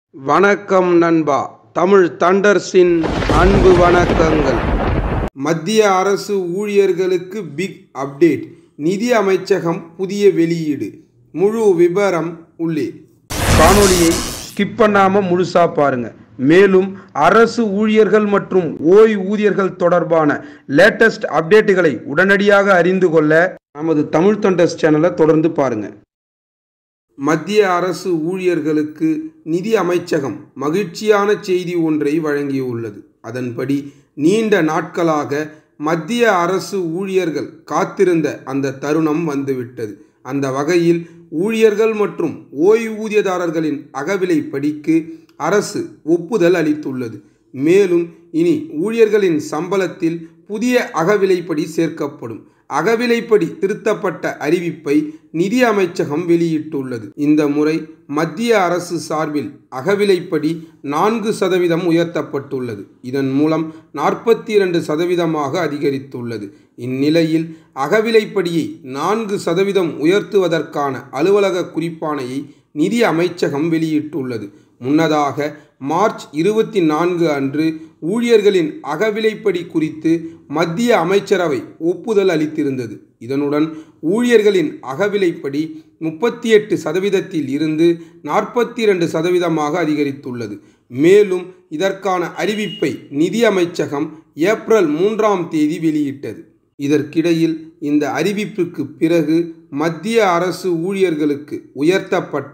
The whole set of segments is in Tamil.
வணக்கம் நண்பா. தமிழ் தண்டர்ஸின் அன்பு வணக்கங்கள். மத்திய அரசு ஊழியர்களுக்கு பிக் அப்டேட். நிதி அமைச்சகம் புதிய வெளியீடு. முழு விபரம் உள்ளே. காணொளியை ஸ்கிப் பண்ணாம முழுசா பாருங்க. மேலும் அரசு ஊழியர்கள் மற்றும் ஓய்வூதியர்கள் தொடர்பான லேட்டஸ்ட் அப்டேட்டுகளை உடனடியாக அறிந்து கொள்ள நமது தமிழ் தண்டர்ஸ் சேனலை தொடர்ந்து பாருங்க. மத்திய அரசு ஊழியர்களுக்கு நிதி அமைச்சகம் மகிழ்ச்சியான செய்தி ஒன்றை வழங்கியுள்ளது. அதன்படி நீண்ட நாட்களாக மத்திய அரசு ஊழியர்கள் காத்திருந்த அந்த தருணம் வந்துவிட்டது. அந்த வகையில் ஊழியர்கள் மற்றும் ஓய்வூதியதாரர்களின் அகவிலைப்படிக்கு அரசு ஒப்புதல் அளித்துள்ளது. மேலும் இனி ஊழியர்களின் சம்பளத்தில் புதிய அகவிலைப்படி சேர்க்கப்படும். அகவிலைப்படி திருத்தப்பட்ட அறிவிப்பை நிதி அமைச்சகம் வெளியிட்டுள்ளது. இந்த முறை மத்திய அரசு சார்பில் அகவிலைப்படி 4% உயர்த்தப்பட்டுள்ளது. இதன் மூலம் 42% அதிகரித்துள்ளது. இந்நிலையில் அகவிலைப்படியை 4% உயர்த்துவதற்கான அலுவலக குறிப்பாணையை நிதி அமைச்சகம் வெளியிட்டுள்ளது. முன்னதாக மார்ச் 24 அன்று ஊழியர்களின் அகவிலைப்படி குறித்து மத்திய அமைச்சரவை ஒப்புதல் அளித்திருந்தது. இதனுடன் ஊழியர்களின் அகவிலைப்படி 38% இருந்து 42% அதிகரித்துள்ளது. மேலும் இதற்கான அறிவிப்பை நிதி அமைச்சகம் ஏப்ரல் 3 வெளியிட்டது. இதற்கிடையில் இந்த அறிவிப்புக்கு பிறகு மத்திய அரசு ஊழியர்களுக்கு உயர்த்தப்பட்ட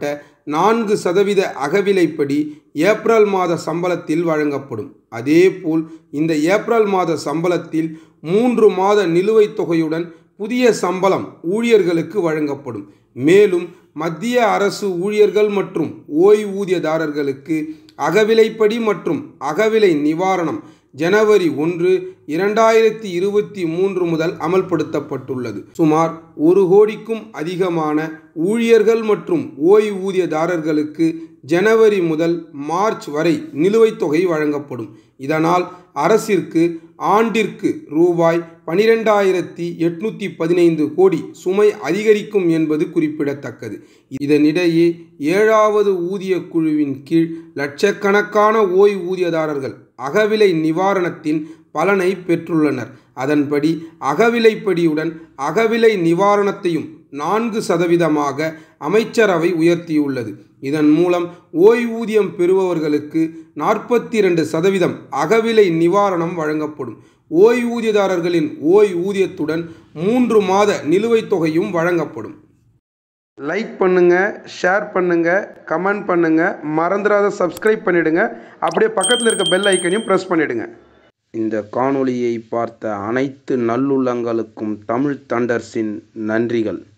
4% அகவிலைப்படி ஏப்ரல் மாத சம்பளத்தில் வழங்கப்படும். அதேபோல் இந்த ஏப்ரல் மாத சம்பளத்தில் 3 மாத நிலுவைத் தொகையுடன் புதிய சம்பளம் ஊழியர்களுக்கு வழங்கப்படும். மேலும் மத்திய அரசு ஊழியர்கள் மற்றும் ஓய்வூதியதாரர்களுக்கு அகவிலைப்படி மற்றும் அகவிலை நிவாரணம் ஜனவரி 1, 2023 முதல் அமல்படுத்தப்பட்டுள்ளது. சுமார் 1 கோடிக்கும் அதிகமான ஊழியர்கள் மற்றும் ஓய்வூதியதாரர்களுக்கு ஜனவரி முதல் மார்ச் வரை நிலுவைத் தொகை வழங்கப்படும். இதனால் அரசிற்கு ஆண்டிற்கு ரூபாய் 12,815 கோடி சுமை அதிகரிக்கும் என்பது குறிப்பிடத்தக்கது. இதனிடையே 7வது ஊதிய குழுவின் கீழ் லட்சக்கணக்கான ஓய்வூதியதாரர்கள் அகவிலை நிவாரணத்தின் பலனை பெற்றுள்ளனர். அதன்படி அகவிலைப்படியுடன் அகவிலை நிவாரணத்தையும் 4% அமைச்சரவை உயர்த்தியுள்ளது. இதன் மூலம் ஓய்வூதியம் பெறுபவர்களுக்கு 42% அகவிலை நிவாரணம் வழங்கப்படும். ஓய்வூதியதாரர்களின் ஓய்வூதியத்துடன் 3 மாத நிலுவைத் தொகையும் வழங்கப்படும். லைக் பண்ணுங்க, ஷேர் பண்ணுங்க, கமெண்ட் பண்ணுங்க, மறந்துடாத சப்ஸ்கிரைப் பண்ணிடுங்க. அப்படியே பக்கத்தில் இருக்க பெல் ஐக்கனையும் ப்ரெஸ் பண்ணிடுங்க. இந்த காணொளியை பார்த்த அனைத்து நல்லுள்ளங்களுக்கும் தமிழ் தண்டர்ஸின் நன்றிகள்.